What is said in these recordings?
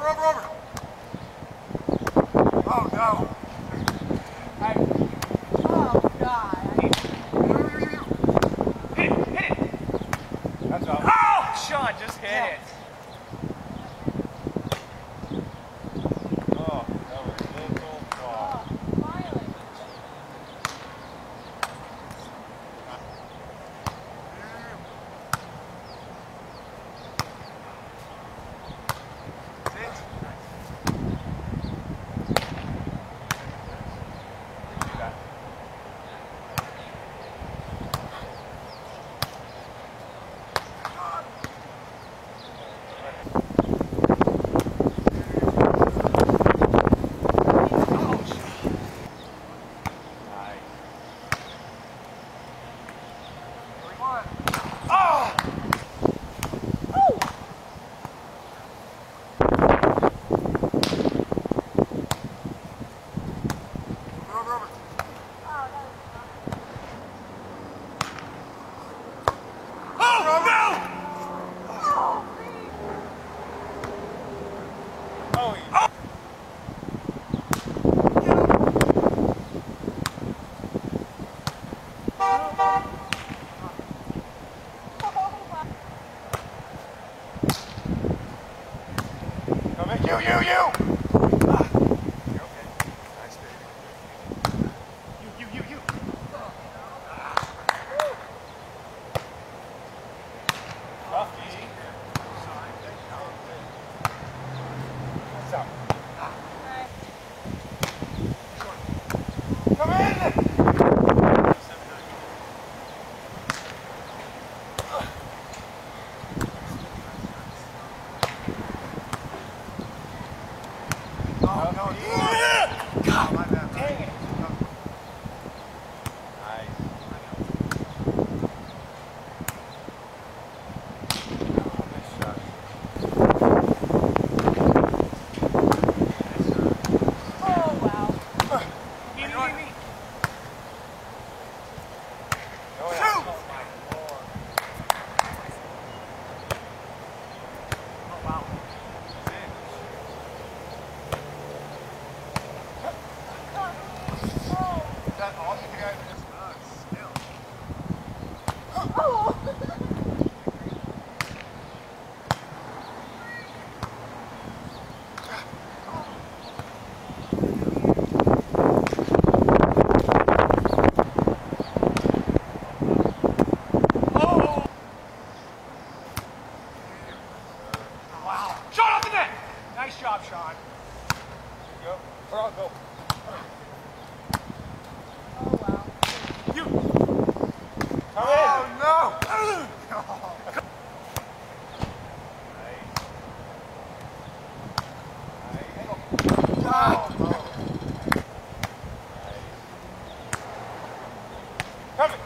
Over. Oh, no. Oh, God. Hit it. That's all. Oh! Sean just hit it. Oh, that was a little far. You! Come in! Oh, no, God, my bad. Dang it. Nice. Nice shot. Oh, wow. Me. Oh, yeah. Oh, wow. Is that all you guys still? Oh! Wow. Sean off the net! Nice job, Sean. Go. Or I'll go. Oh, wow. You. Oh, no! Oh, no. Coming.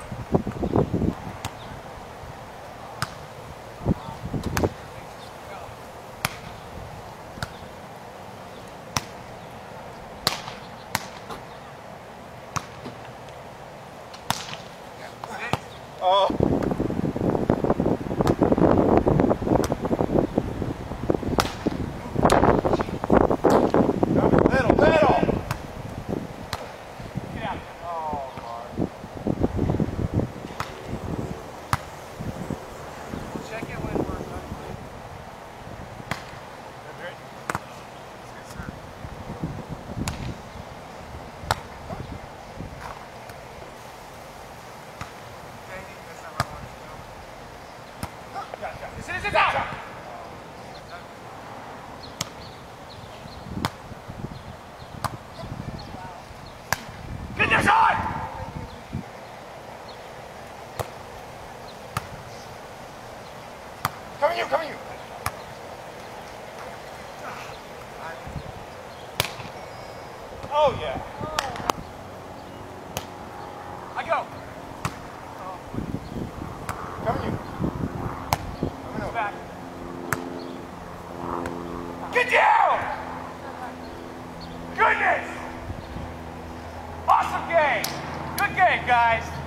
Oh. Little. Get out. Oh, Mark. We'll check it when we're done. Sit down. Get this on! Coming you. Oh, yeah. I go. Coming you. Coming over. Back. Get down! Goodness! Awesome game. Good game, guys.